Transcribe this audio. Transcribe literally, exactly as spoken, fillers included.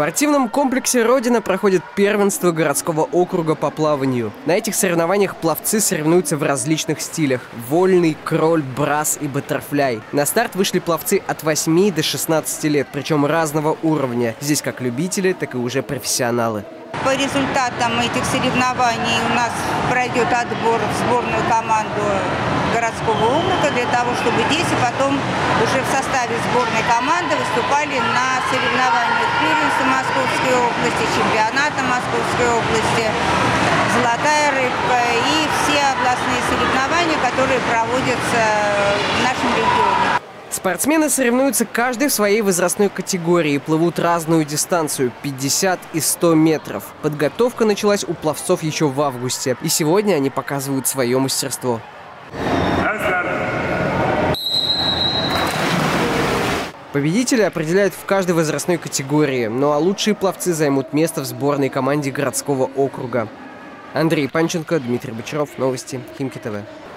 спортивном комплексе «Родина» проходит первенство городского округа по плаванию. На этих соревнованиях пловцы соревнуются в различных стилях – вольный, кроль, брас и баттерфляй. На старт вышли пловцы от восьми до шестнадцати лет, причем разного уровня. Здесь как любители, так и уже профессионалы. По результатам этих соревнований у нас пройдет отбор в сборную команду городского округа для того, чтобы дети потом уже в составе сборной команды выступали на соревнованиях первенства Московской области, чемпионата Московской области, «Золотая рыбка» и все областные соревнования, которые проводятся в нашем регионе. Спортсмены соревнуются каждый в своей возрастной категории и плывут разную дистанцию – пятьдесят и сто метров. Подготовка началась у пловцов еще в августе, и сегодня они показывают свое мастерство. Победители определяют в каждой возрастной категории, ну а лучшие пловцы займут место в сборной команде городского округа. Андрей Панченко, Дмитрий Бочаров, новости Химки ТВ.